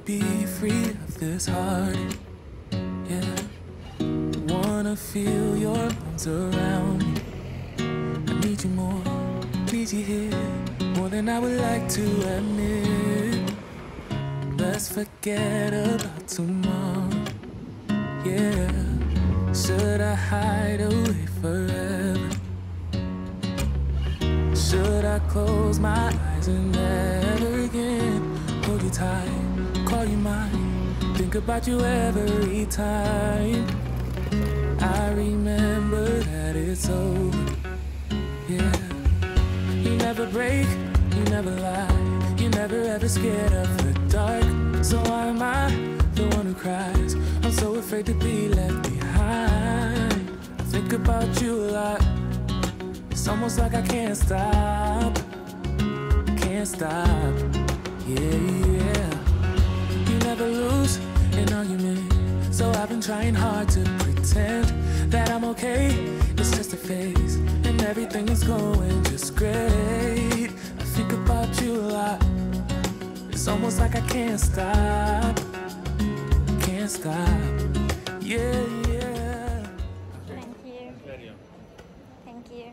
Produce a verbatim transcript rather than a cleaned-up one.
be free of this heart. Yeah, wanna feel your arms around me. I need you more, need you here, more than I would like to admit. Let's forget about tomorrow. Yeah, should I hide away forever? Should I close my eyes and never again hold you tight, call you mine, think about you every time? I remember that it's over. Yeah, you never break, you never lie, you're never ever scared of the dark. So why am I the one who cries? I'm so afraid to be left behind. I think about you a lot. It's almost like I can't stop, can't stop. Yeah, yeah. You never lose an argument, so I've been trying hard to pretend that I'm okay. It's just a phase, and everything is going just great. I think about you a lot. It's almost like I can't stop, can't stop. Yeah, yeah. Thank you. Thank you.